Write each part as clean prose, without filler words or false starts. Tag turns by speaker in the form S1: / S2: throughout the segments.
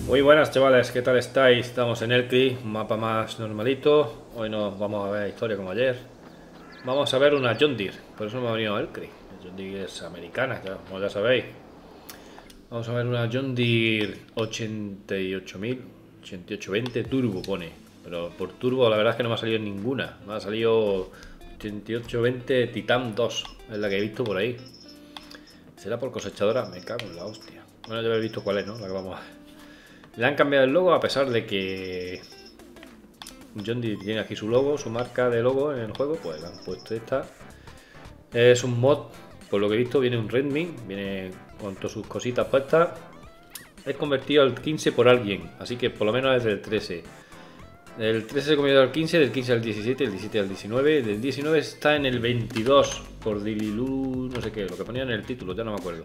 S1: Muy buenas chavales, ¿qué tal estáis? Estamos en Elcri, un mapa más normalito. Hoy nos vamos a ver historia como ayer. Vamos a ver una John Deere, por eso hemos venido a Elcri. La John Deere es americana, ya, como ya sabéis. Vamos a ver una John Deere 88.000, 8820 Turbo pone. Pero por turbo la verdad es que no me ha salido ninguna. Me ha salido 8820 Titan 2, es la que he visto por ahí. ¿Será por cosechadora? Me cago en la hostia. Bueno, ya habéis visto cuál es, ¿no? La que vamos a... Le han cambiado el logo a pesar de que John Deere tiene aquí su logo, su marca de logo en el juego, pues le han puesto esta. Es un mod, por lo que he visto viene un Redmi, viene con todas sus cositas puestas. Es convertido al 15 por alguien, así que por lo menos es del 13. Del 13 se convirtió al 15, del 15 al 17, del 17 al 19, del 19 está en el 22 por Dililu, no sé qué, lo que ponía en el título, ya no me acuerdo.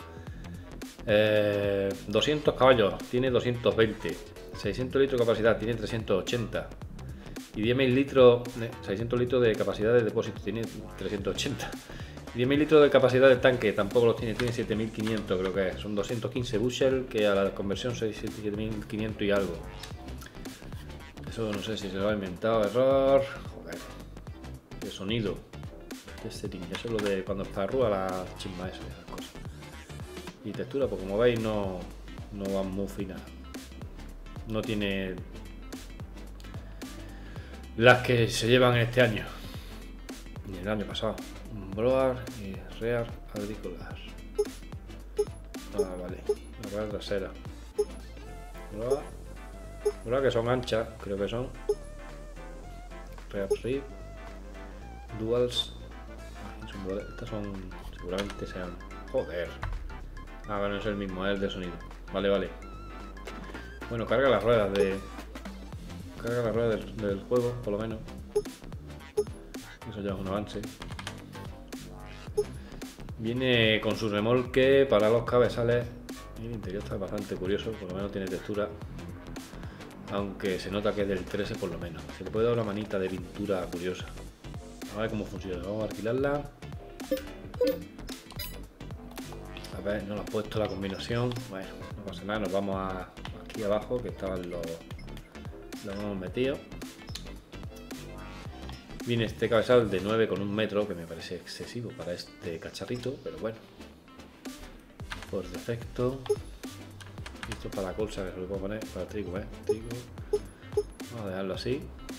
S1: 200 caballos, tiene 220. 600 litros de capacidad, tiene 380. Y 10.000 litros, 600 litros de capacidad de depósito, tiene 380. 10.000 litros de capacidad del tanque, tampoco los tiene, tiene 7.500 creo que es. Son 215 bushel, que a la conversión son 7.500 y algo. Eso no sé si se lo ha inventado, error. Joder. De sonido. De setting, eso es lo de cuando esparrúa la chisma esa, esas cosas. Y textura, pues como veis no va muy fina. No tiene las que se llevan este año. Ni el año pasado. Un Broar y Rear agrícolas. Ah, vale. La rueda trasera. Broar que son anchas, creo que son. Rear Rib. Duals. Estas son. Seguramente sean. Joder. Ah, bueno, es el mismo, es el de sonido. Vale, vale. Bueno, carga las ruedas de... Carga las ruedas del juego, por lo menos. Eso ya es un avance. Viene con su remolque para los cabezales. Y el interior está bastante curioso, por lo menos tiene textura. Aunque se nota que es del 13 por lo menos. Se le puede dar una manita de pintura curiosa. A ver cómo funciona. Vamos a alquilarla. A ver, no lo has puesto la combinación. Bueno, no pasa nada, nos vamos aquí abajo, que estaban los hemos metido. Viene este cabezal de 9,1 metros, que me parece excesivo para este cacharrito, pero bueno. Por defecto. Esto es para la colza, que se lo puedo poner para el trigo, trigo. Vamos a dejarlo así.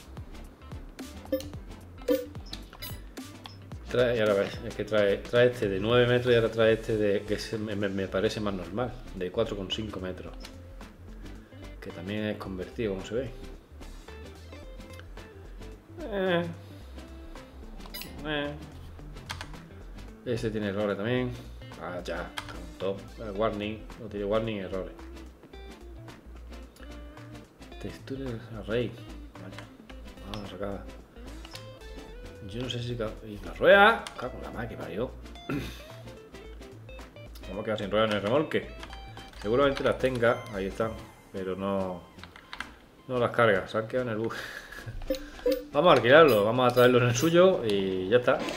S1: Y ahora ves, es que trae este de 9 metros y ahora trae este de que me parece más normal, de 4,5 metros. Que también es convertido, como se ve. Este tiene errores también. Ah, ya, top. Warning, no tiene warning, errores. Textura de array. Vale. Vamos a sacar. Yo no sé si... ¿Y la rueda? Cago en la madre que parió. Vamos a quedar sin ruedas en el remolque. Seguramente las tenga, ahí están. Pero no las carga, se han quedado en el bus. Vamos a alquilarlo, vamos a traerlo en el suyo y ya está.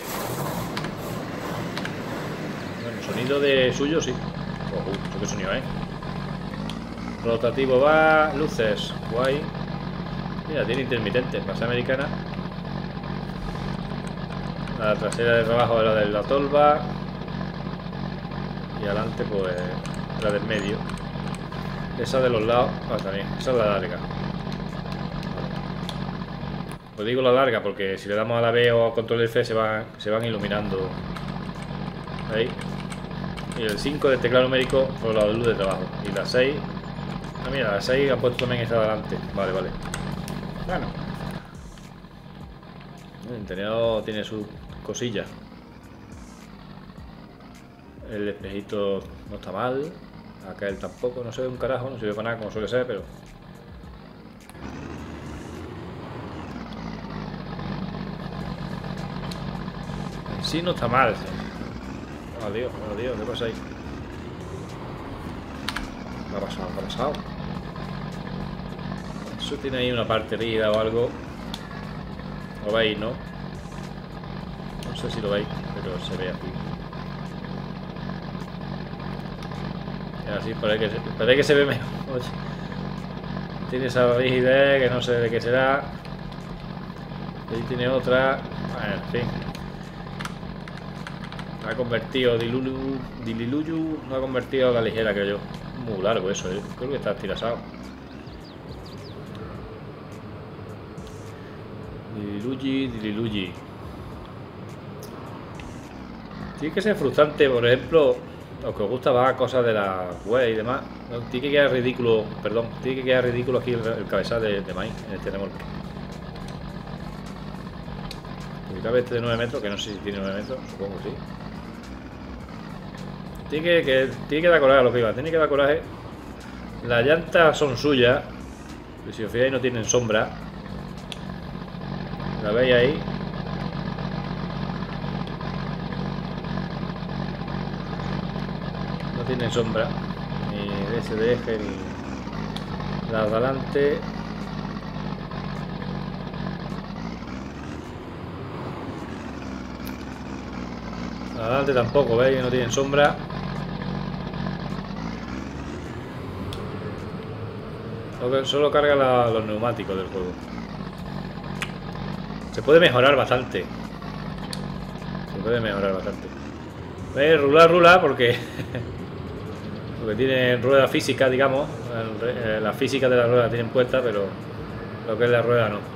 S1: Bueno, sonido de suyo sí. ¿Eso qué sonido es? Rotativo va, luces, guay. Mira, tiene intermitente, pasa americana. La trasera de trabajo es la de la tolva. Y adelante pues la del medio. Esa de los lados, también, esa es la larga. Os digo la larga porque si le damos a la B o a control F se van iluminando. Ahí. Y el 5 del teclado numérico por la luz de trabajo. Y la 6. Ah, mira, la 6 ha puesto también esta adelante. Vale, vale. Bueno. El interior tiene sus cosillas. El espejito no está mal. Acá él tampoco, no se ve un carajo, no sirve para nada como suele ser, pero... En sí no está mal. Oh Dios, ¿qué pasa ahí? ¿Qué ha pasado? ¿Qué ha pasado? Eso tiene ahí una parte herida o algo. Lo veis, ¿no? No sé si lo veis, pero se ve aquí. Así parece que se ve mejor. Tiene esa rigidez que no sé de qué será. Ahí tiene otra. Bueno, en fin. Ha convertido Dililuyu. No ha convertido a la ligera, creo yo. Muy largo eso, creo que está estirasado. Dililuyi. Tiene que ser frustrante, por ejemplo, los que os gusta más cosas de la web y demás. No, tiene que quedar ridículo, perdón, tiene que quedar ridículo aquí el cabezal de maíz en este remolque. Porque cabe este de 9 metros, que no sé si tiene 9 metros, supongo que sí. Tiene que dar coraje a lo que iba, tiene que dar coraje. Las llantas son suyas, y si os fijáis no tienen sombra. ¿La veis ahí? No tienen sombra, ni de ese de eje, ni las de adelante. Adelante tampoco, ¿veis? No tienen sombra. Solo carga los neumáticos del juego. Se puede mejorar bastante. ¿Veis? Rular porque porque tiene rueda física, digamos. La física de la rueda tienen puesta, pero lo que es la rueda no.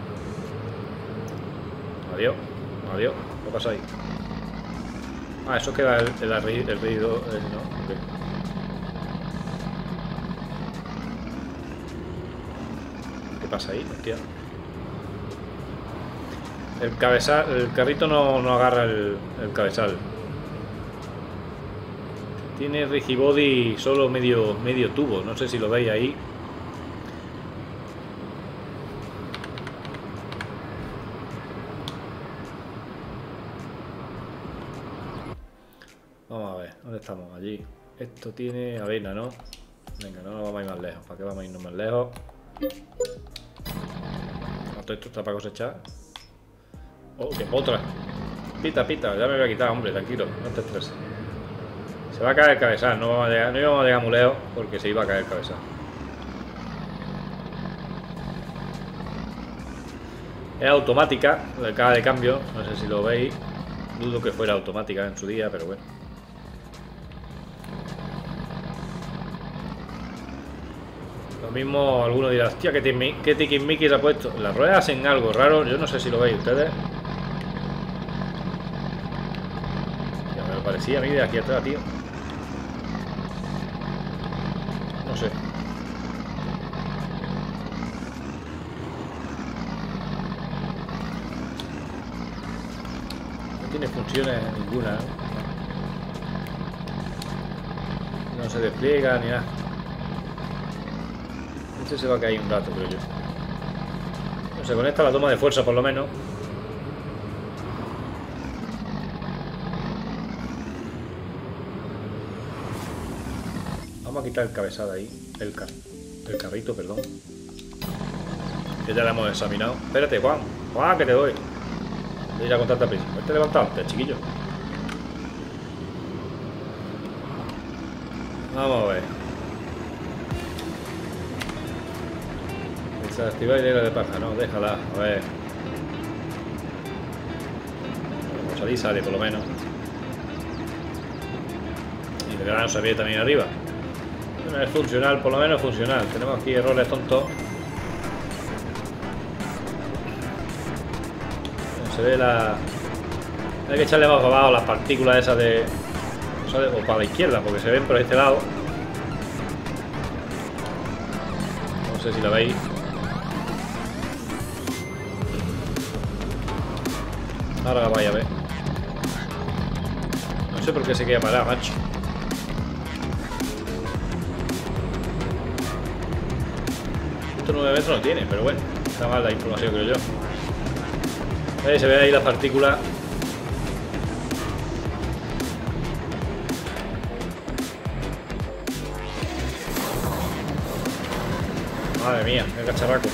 S1: Adiós. ¿Qué pasa ahí? Ah, eso queda el ruido. No, okay. ¿Qué pasa ahí? Hostia. El carrito no agarra el cabezal. Tiene rigibody solo medio tubo. No sé si lo veis ahí. Vamos a ver, ¿dónde estamos? Allí. Esto tiene avena, ¿no? Venga, no nos vamos a ir más lejos. ¿Para qué vamos a irnos más lejos? Todo esto está para cosechar. Oh, que otra. Pita, ya me voy a quitar, hombre, tranquilo, no te estreses. Se va a caer el cabezal, no íbamos a llegar muy lejos porque se iba a caer el cabezal. Es automática, la caja de cambio, no sé si lo veis. Dudo que fuera automática en su día, pero bueno. Lo mismo alguno dirá, hostia, ¿qué tiquismiquis ha puesto? Las ruedas hacen algo raro, yo no sé si lo veis ustedes. Ya me lo parecía a mí de aquí atrás, tío. No sé. No tiene funciones ninguna, ¿eh? No se despliega ni nada. Este se va a caer un rato, creo yo. No se conecta a la toma de fuerza, por lo menos. Vamos a quitar el cabezal ahí. El carrito, perdón. Que ya lo hemos examinado. Espérate, Juan. Juan, que te doy. Voy a ir a contarte prisa. Te he levantado antes, chiquillo. Vamos a ver. Desactivar hilera de paja, no, déjala. A ver. Vamos a salir, sale por lo menos. Y el grano se ve también arriba. No es funcional, por lo menos funcional. Tenemos aquí errores tontos. Se ve la... Hay que echarle más abajo las partículas esas de... O para la izquierda, porque se ven por este lado. No sé si lo veis. Ahora la vais a ver. No sé por qué se queda parado, macho. Esto 9 metros no tiene, pero bueno. Está mal la información, creo yo. ¿Veis? Se ve ahí las partículas. Madre mía, qué cacharraco.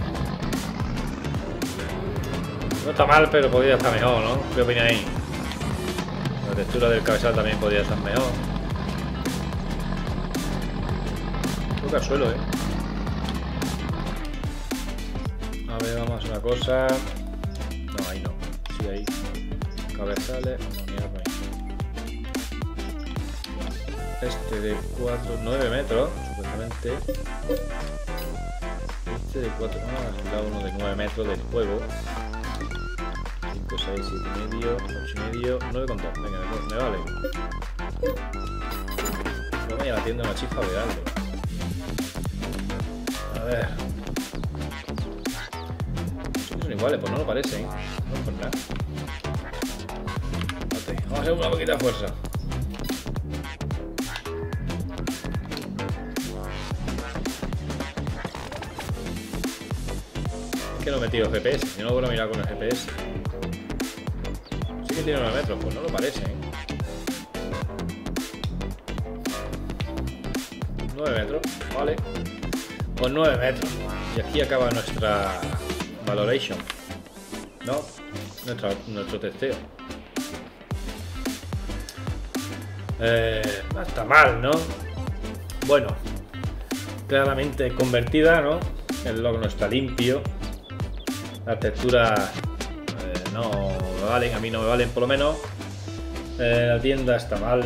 S1: No está mal, pero podría estar mejor, ¿no? ¿Qué opináis? La textura del cabezal también podría estar mejor. Toca el suelo, A ver, vamos a hacer una cosa. No, ahí no. Sí, ahí. Cabezales. Vamos a mirar por ahí. Este de 9 metros, supuestamente. Este de 4. Vamos a asegurar uno de 9 metros del juego. 5, 6, 7 y medio, 8 y medio, 9,2. Venga, me vale. Vamos a ir a la tienda de una chispa a verlo. A ver. Son iguales, pues no lo parecen. No por nada. Vamos a hacer una poquita de fuerza. Es que no he metido GPS. Si no lo vuelvo a mirar con el GPS. Sí que tiene 9 metros, pues no lo parece, 9 metros, vale. Pues 9 metros. Y aquí acaba nuestra valoration. ¿No? Nuestro testeo. No está mal, ¿no? Bueno. Claramente convertida, ¿no? El logo no está limpio. Las texturas no me valen, a mí no me valen por lo menos. La tienda está mal.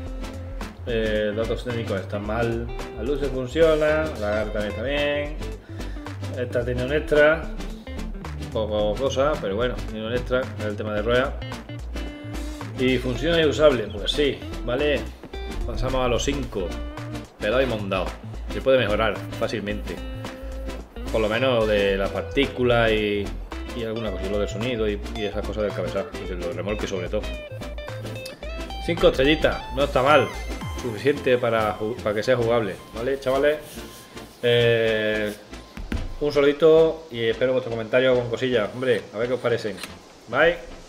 S1: Datos técnicos están mal. La luz se funciona, la garra también está bien. Esta tiene un extra. Poco cosa, pero bueno, tiene un extra, es el tema de ruedas. Y funciona y usable, pues sí, vale. Pasamos a los 5. Pedal y mondado. Se puede mejorar fácilmente. Por lo menos de las partículas y alguna cosa, lo del sonido y esas cosas del cabezaje y de los remolques sobre todo. 5 estrellitas, no está mal. Suficiente para que sea jugable, ¿vale, chavales? Un saludito y espero vuestros comentarios con cosillas. Hombre, a ver qué os parecen. Bye.